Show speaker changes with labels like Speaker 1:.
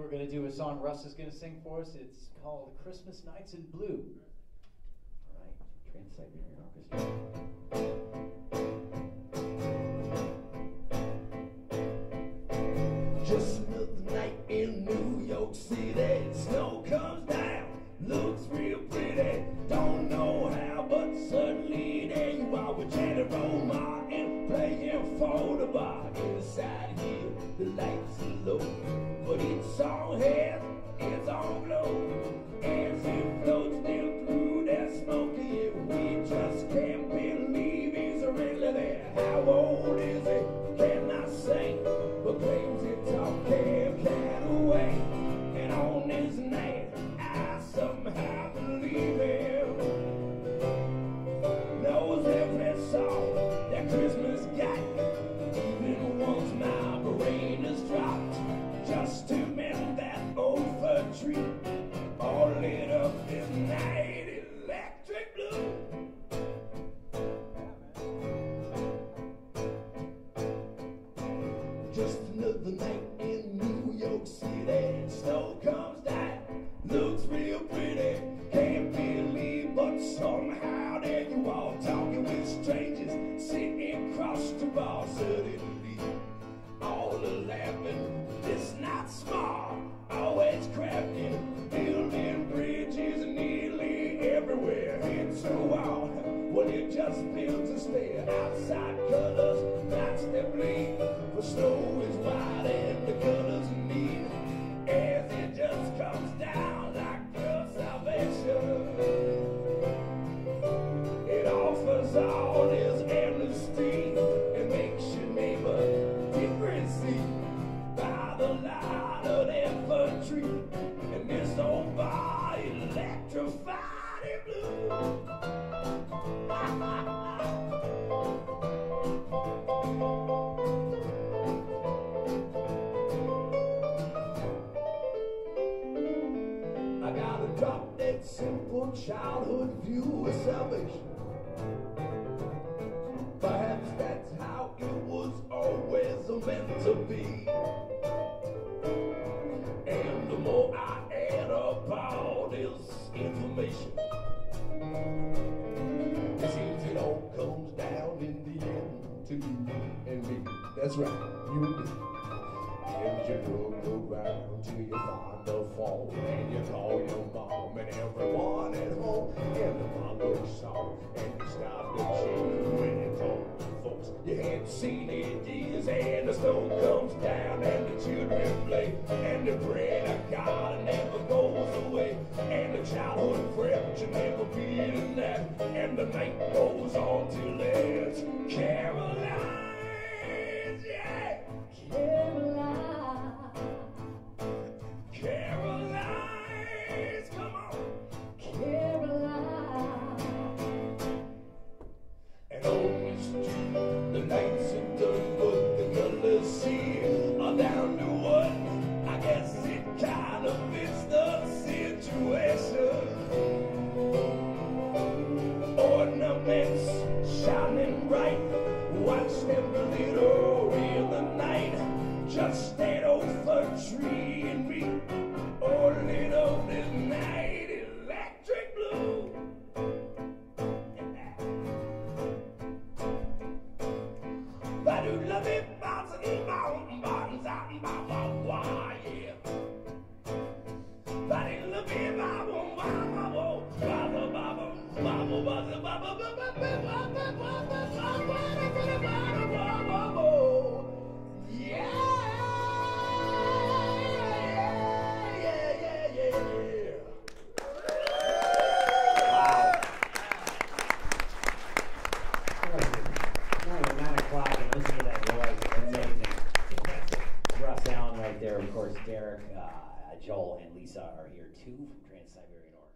Speaker 1: we're going to do a song Russ is going to sing for us. It's called Christmas Nights in Blue. All right, Trans-Siberian Orchestra.
Speaker 2: Just another night in New York City. Snow comes down, looks real pretty. Don't know how, but suddenly there you are with Janet Roma and playing for the bar. Inside here, the lights are low, but it's on head, it's on glow. As it floats down through that smoky, we just can't believe he's really there. How old is he? Cannot say, but claims it's all cab cat away. And on this night, I somehow believe him. Knows every song that Christmas got, even once my brain has dropped. Just to mend that old fir tree, all lit up this night, electric blue. Just another night in New York City. Snow comes down, looks real pretty. Can't believe, but somehow there you are, talking with strangers, sitting across the bar. Suddenly, all are laughing. It's not smart, always crafting, building bridges nearly everywhere. It's so wild when it just builds a stair. Outside colors, that's the bleed. The snow is white and the colors mean. As it just comes down like pure salvation, it offers all this endless steam. It makes your neighbor different see by the light of that fir tree. And this old bar electrified in blue. I gotta drop that simple childhood view of salvation. Perhaps that's how it was always meant to be. And the more I add up all this information, it seems it all comes down in the end to you and me. That's right, you and me. And you look around till you find the fall, and you call your mom and everyone at home, and the mom looks soft and you stop the cheer when you told folks you hadn't seen in years. And the snow comes down and the children play, and the bread of God never goes away, and the childhood prep should never be in that, and the night goes on till it's Caroline's, yeah, Caroline's, come on, Caroline. And on the street, the lights are done, but the colors see are down to one. I guess it kind of fits the situation. Ornaments shining bright, watch them glitter in the night. Just that old fir tree and me, all lit up this night, electric blue. Ba-do-la-bip, bouncing, bouncing, bouncing, bouncing, bouncing, yeah. Ba-do-la-bip, bouncing, bouncing, bouncing, bouncing, bouncing, yeah.
Speaker 1: Right there, of course, Derek, Joel, and Lisa are here too from Trans-Siberian Orchestra.